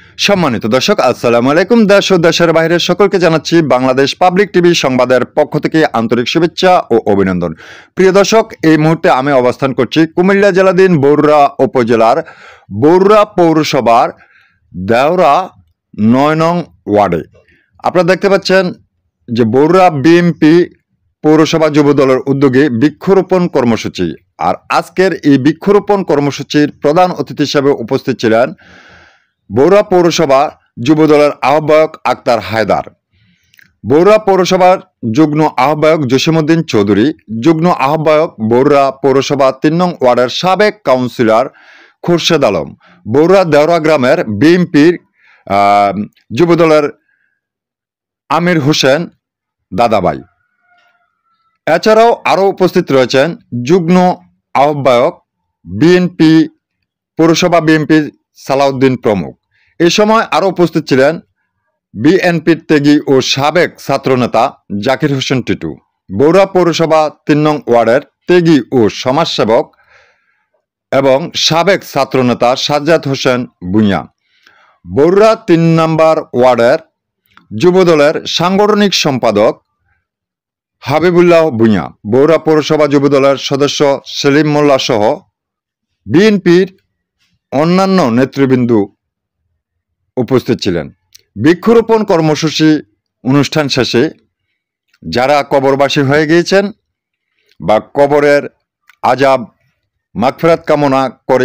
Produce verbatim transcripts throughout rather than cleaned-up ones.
সম্মানিত দর্শক, আসসালামু আলাইকুম। দেশ ও দেশের বাইরের সকলকে জানাচ্ছি বাংলাদেশ পাবলিক টিভি সংবাদের পক্ষ থেকে আন্তরিক শুভেচ্ছা ও অভিনন্দন। প্রিয় দর্শক, এই মুহূর্তে আমি অবস্থান করছি কুমিল্লা জেলাধীন বরুড়া উপজেলার বরুড়া পৌরসভার দেওরা নয় নং ওয়ার্ডে। আপনারা দেখতে পাচ্ছেন যে বরুড়া বিএনপি পৌরসভা যুবদলের উদ্যোগে বৃক্ষরোপণ কর্মসূচি। আর আজকের এই বৃক্ষরোপণ কর্মসূচির প্রধান অতিথি হিসেবে উপস্থিত ছিলেন বরুড়া পৌরসভা যুবদলের আহ্বায়ক আক্তার হায়দার, বরুড়া পৌরসভার যুগ্ম আহ্বায়ক জসিমউদ্দিন চৌধুরী, যুগ্ম আহ্বায়ক বরুড়া পৌরসভা তিন নং ওয়ার্ডের সাবেক কাউন্সিলর খুরশেদ আলম, বরুড়া দেওরা গ্রামের বিএনপির যুবদলের আমির হোসেন দাদাভাই। এছাড়াও আরও উপস্থিত রয়েছেন যুগ্ম আহ্বায়ক বিএনপি পৌরসভা বিএনপি সালাউদ্দিন প্রমুখ। এই সময় আরও উপস্থিত ছিলেন বিএনপির ত্যাগী ও সাবেক ছাত্রনেতা জাকির হোসেন টিটু, বরুড়া পৌরসভা তিন নং ওয়ার্ডের ত্যাগী ও সমাজসেবক এবং সাবেক ছাত্রনেতা সাজ্জাদ হোসেন ভূঁইয়া, বরুড়া তিন নম্বর ওয়ার্ডের যুবদলের সাংগঠনিক সম্পাদক হাবিবুল্লাহ ভূঁইয়া, বরুড়া পৌরসভা যুবদলের সদস্য সেলিম মোল্লা সহ বিএনপির অন্যান্য নেতৃবৃন্দ উপস্থিত ছিলেন। বৃক্ষরোপণ কর্মসূচি অনুষ্ঠান শেষে যারা কবরবাসী হয়ে গিয়েছেন বা কবরের আযাব মাগফিরাত কামনা করে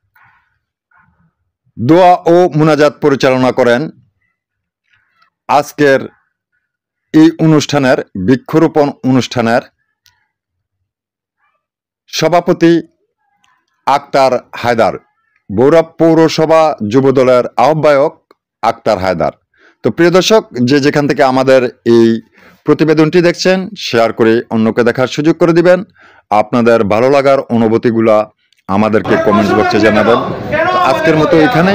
দোয়া ও মুনাজাত পরিচালনা করেন আজকের এই অনুষ্ঠানের বৃক্ষরোপণ অনুষ্ঠানের সভাপতি আক্তার হায়দার, বরুড়া পৌরসভা যুবদলের আহ্বায়ক আক্তার হায়দার। তো প্রিয় দর্শক, যে যেখান থেকে আমাদের এই প্রতিবেদনটি দেখছেন শেয়ার করে অন্যকে দেখার সুযোগ করে দিবেন। আপনাদের ভালো লাগার অনুভূতিগুলা আমাদেরকে কমেন্ট বক্সে জানাবেন। আজকের মতো এখানে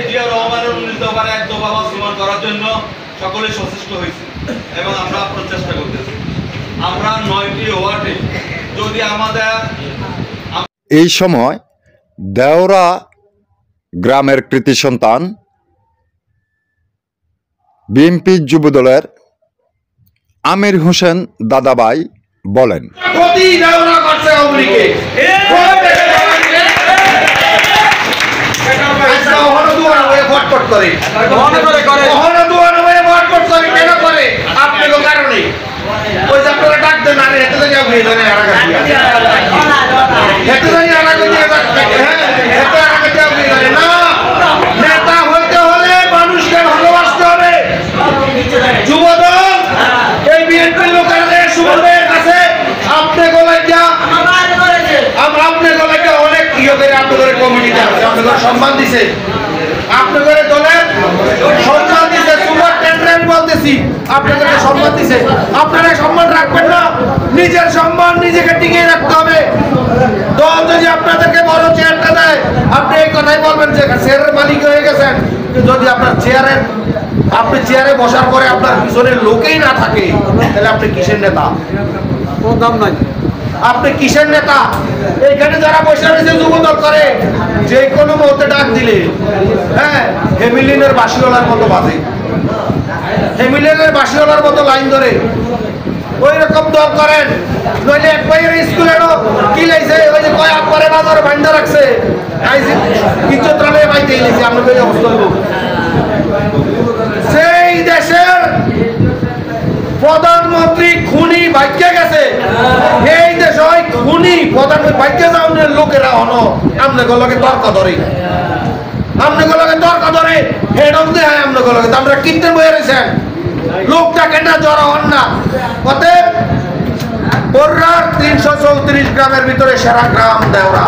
সকলে সচেষ্ট হয়েছে এবং আমরা প্রচেষ্টা করতেছি। আমরা নয়টি ওয়ার্ডে যদি আমাদের এই সময় দেওরা গ্রামের কৃতি সন্তান বিএনপি যুবদলের আমির হোসেন দাদাভাই বলেন, নেতা হইতে হলে মানুষকে ভালোবাসতে হবে। যুবদল এই বিএনপির লোকের সুবলের কাছে আপনি গোলাইয়া আমরা আপনি গোলাইয়া অনেক ইয়ে করে আপনাদের কমিটিতে আছে, আপনাদের সম্মান দিছে, আপনাদের দলের সম্মান দিছে, সুপার টেন্ডার বলতেছি আপনাদেরকে সম্মান দিছে। আপনারা সম্মান রাখবেন না, নিজের সম্মান নিজেকে টিকিয়ে রাখতে হবে। দল যদি আপনাদেরকে বড় চেয়ারটা দেয় আপনি এই কথাই বলবেন যে চেয়ারের মালিক হয়ে গেছেন। যদি আপনার চেয়ারের আপনি চেয়ারে বসার পরে আপনার পিছনের লোকেই না থাকে তাহলে আপনি কিসের নেতা? কোনো দাম নাই। আপনি কিসের নেতা? এইখানে যারা বসে রয়েছে যুবদল করে যে কোনো মুহূর্তে ডাক দিলে হ্যাঁ হেমিলিনের বাসিওয়ালার মতো বাজে, হেমিলিনের বাসিওয়ালার মতো লাইন ধরে ওই রকম দল করেন। নইলে এক ভাইয়ের স্কুলেরও কি লাইছে ওই যে কয় আপরে বাজার ভান্ডা রাখছে ইজ্জত রালে পাইতে গেছে আপনাদের অবস্থা হইব। সেই দেশের প্রধানমন্ত্রী খুনি ভাগ্যে গেছে, এই দেশ হয় খুনি প্রধানমন্ত্রী ভাগ্যে যাওয়ার লোকেরা হন আপনাকে তর্ক ধরে, আপনাকে তর্ক ধরে হেড অফ দে হয় আপনাকে। আমরা কিনতে বয়ে রয়েছেন লোকটাকে না জড়া হন না। অতএব বরুড়ার তিনশো চৌত্রিশ গ্রামের ভিতরে সেরা গ্রাম দেওরা।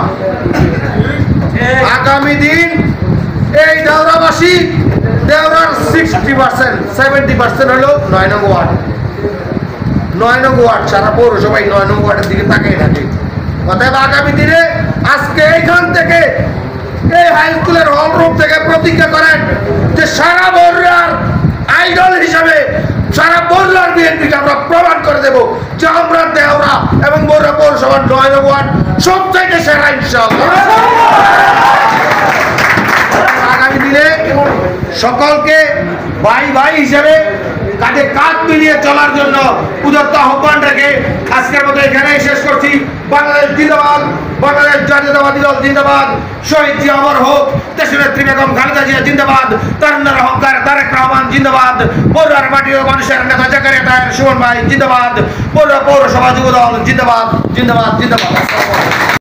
আগামী দিন এই দেওরাবাসী দেওরার সিক্সটি পার্সেন্ট সেভেন্টি পার্সেন্ট হলো নয় নং ওয়ার্ড। নয় নং ওয়ার্ড সারা পৌরসভায় নয় নং ওয়ার্ডের দিকে তাকিয়ে থাকে। অতএব আগামী দিনে আজকে এইখান থেকে এই হাই স্কুলের হল রুম থেকে প্রতিজ্ঞা করেন যে সারা বরুড়ার আইডল হিসাবে সারা বরুড়ার বিএনপিকে আমরা প্রমাণ করে দেব যে আমরা দেওরা এবং বরুড়া পৌরসভার নয় নং ওয়ার্ড সব থেকে সেরা ইনশাআল্লাহ। আগামী দিনে সকলকে ভাই ভাই হিসেবে কাঁধে কাঁধ মিলিয়ে চলার জন্য উদাত্ত আহ্বান রেখে আজকের মতো এখানেই শেষ করছি। বাংলাদেশ জিন্দাবাদ, বাংলাদেশ জাতীয়তাবাদী দল জিন্দাবাদ, শহীদ জিয়া অমর হোক, দেশনেত্রী বেগম খালেদা জিয়া জিন্দাবাদ, তারুণ্যের অহংকার তারেক রহমান জিন্দাবাদ, পৌরার মাটি ও মানুষের নেতা জাকারিয়া তাহের সুমন ভাই জিন্দাবাদ, পৌর পৌরসভা যুবদল জিন্দাবাদ জিন্দাবাদ জিন্দাবাদ।